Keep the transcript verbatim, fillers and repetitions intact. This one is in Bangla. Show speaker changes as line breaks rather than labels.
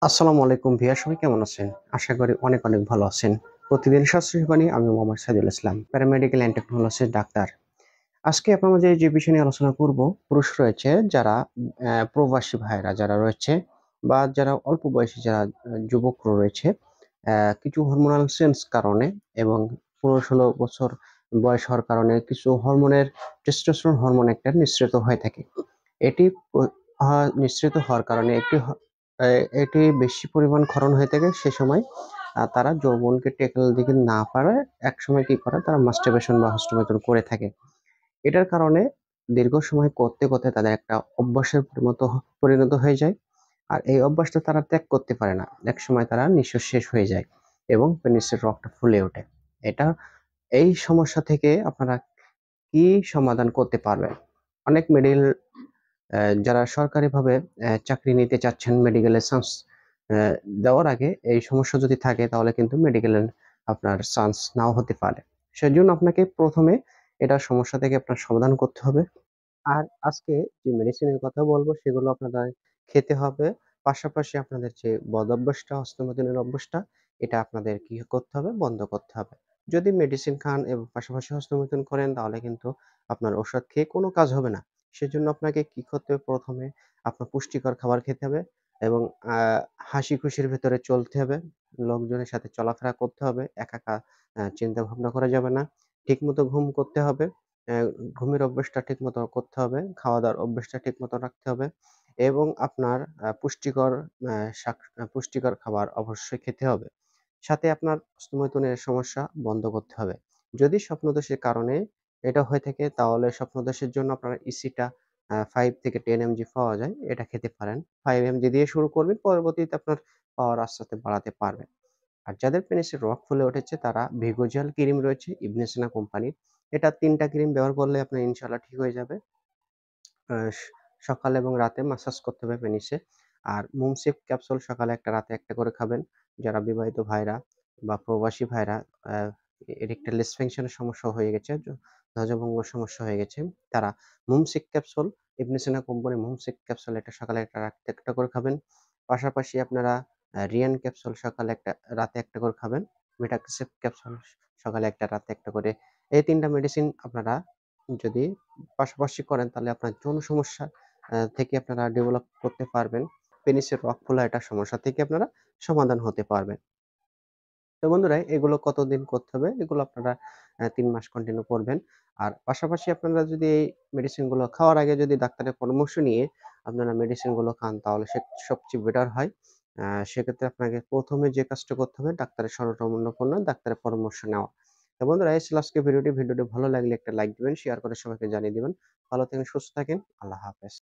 আসসালামু আলাইকুম ভিয়া, সবাই কেমন আছেন? আশা করি অনেক অনেক ভালো আছেন। প্রতিদিন স্বাস্থ্য সেবা নিয়ে আমি মোহাম্মদ সাইদুল ইসলাম, প্যারামেডিক্যাল অ্যান্ড টেকনোলজির ডাক্তার। আজকে আপনার মাঝে যে বিষয় নিয়ে আলোচনা করব, পুরুষ রয়েছে যারা আহ, প্রবাসী ভাইরা যারা রয়েছে বা যারা অল্প বয়সী যারা আহ, যুবক রয়েছে, আহ, কিছু হরমোনাল চেঞ্জ কারণে এবং পনেরো ষোলো বছর বয়স হওয়ার কারণে কিছু হরমোনের টেস্টোস্টেরন হরমোন একটা নিঃসৃত হয়ে থাকে। এটি প- আহ, নিঃসৃত হওয়ার কারণে একটি হ- এ- এটি বেশি পরিমাণ ক্ষরণ হয়ে থাকে। সে সময় আহ, তারা যৌবনকে টেকল দিকে না পারে, এক সময় কি করে তারা মাস্টারবেশন বা হস্তমৈথুন করে থাকে। এটার কারণে দীর্ঘ সময় করতে করতে তাদের একটা অভ্যাসের পরিণত হ- পরিণত হয়ে যায়। আর এই অভ্যাসটা তারা ত্যাগ করতে পারে না, এক সময় তারা নিঃশ্বাস শেষ হয়ে যায় এবং পেনিসের রগটা ফুলে ওঠে। এটা এই সমস্যা থেকে আপনারা কি সমাধান করতে পারবেন? অনেক মেডিকেল যারা সরকারিভাবে আহ, চাকরি নিতে চাচ্ছেন, মেডিকেল চান্স দেওয়ার আগে এই সমস্যা যদি থাকে তাহলে কিন্তু মেডিকেল আপনার চান্স নাও হতে পারে। সেজন্য আপনাকে প্রথমে এটা সমস্যা থেকে আপনার সমাধান করতে হবে। আর আজকে যে মেডিসিনের কথা বলবো সেগুলো আপনাদের খেতে হবে। পাশাপাশি আপনাদের যে বদ অভ্যাসটা, হস্তমৈথুনের অভ্যাসটা, এটা আপনাদের কি করতে হবে? বন্ধ করতে হবে। যদি মেডিসিন খান এবং পাশাপাশি হস্তমৈথুন করেন তাহলে কিন্তু আপনার ওষুধ খেয়ে কোনো কাজ হবে না। সেজন্য আপনাকে কি করতে হবে? প্রথমে আপনার পুষ্টিকর খাবার খেতে হবে এবং আহ হাসি খুশির ভেতরে চলতে হবে। লোকজনের সাথে চলাফেরা করতে হবে। একা একা আহ, চিন্তা ভাবনা করা যাবে না। ঠিক মতো ঘুম করতে হবে। আহ, ঘুমের অভ্যাসটা ঠিকমতো করতে হবে, খাওয়া-দাওয়ার অভ্যাসটা ঠিকমতো রাখতে হবে এবং আপনার আ পুষ্টিকর আ শাক আ পুষ্টিকর খাবার অবশ্যই খেতে হবে। সাথে আপনার হস্তমৈথুনের সমস্যা বন্ধ করতে হবে। যদি স্বপ্নদোষের কারণে এটা হয়ে থাকে তাহলে স্বপ্নদোষের জন্য আপনার ইসিটা আ পাঁচ থেকে দশ এমজি পাওয়া যায়। এটা খেতে পারেন। পাঁচ এমজি দিয়ে শুরু করবেন, পরবর্তীতে আপনার পাওয়ার আস্তে, আস্তে বাড়াতে পারবেন। আর যাদের পেনিসের রগ ফুলে উঠেছে তারা ভিগোজেল ক্রিম রয়েছে ইবনে সিনা কোম্পানির। এটা তিন টা ক্রিম ব্যবহার করলে আপনার ইনশাআল্লাহ ঠিক হয়ে যাবে। আ স সকালে এবং রাতে মাসাজ করতে হবে পেনিসে। আর মুমসিফ ক্যাপসুল সকালে একটা রাতে একটা করে খাবেন। যারা বিবাহিত ভাইরা বা প্রবাসী ভাইরা আ এরেকটাইল ডিসফাংশন এর সমস্যা হয়ে গেছে, য ধ্বজভঙ্গের সমস্যা হয়ে গেছে, তারা মুমসিক ক্যাপসুল, ইবনে সিনা কোম্পানির মুমসিক ক্যাপসুল একটা সকালে একটা রাতে একটা করে খাবেন। পাশাপাশি আপনারা আ রিয়ান ক্যাপসুল সকালে একটা রাতে একটা করে খাবেন। মেটাক্সিপ ক্যাপসুল সকালে একটা রাতে একটা করে। এই তিন টা মেডিসিন আপনারা যদি পাশাপাশি করেন তাহলে আপনার যৌন সমস্যা আ থেকে আপনারা ডেভেলপ করতে পারবেন। পেনিসের রগ ফোলা এটা সমস্যা থেকে আপনারা সমাধান হতে পারবেন। তো বন্ধুরা, এগুলো কতদিন করতে হবে? এগুলো আপনারা আ তিন মাস কন্টিনিউ করবেন। আর পাশাপাশি আপনারা যদি এই মেডিসিন গুলো খাওয়ার আগে যদি ডাক্তারের পরামর্শ নিয়ে আপনারা মেডিসিন গুলো খান তাহলে সে সবচেয়ে বেটার হয়। আ সেক্ষেত্রে আপনাকে প্রথমে যে কাজটা করতে হবে ডাক্তারের শরণাপন্ন ডাক্তারের পরামর্শ নেওয়া। তো বন্ধুরা, এই ছিল আজকের ভিডিওটি। ভিডিওটি ভালো লাগলে একটা লাইক দিবেন, শেয়ার করে সবাইকে জানিয়ে দিবেন। ভালো থাকেন, সুস্থ থাকেন। আল্লাহ হাফেজ।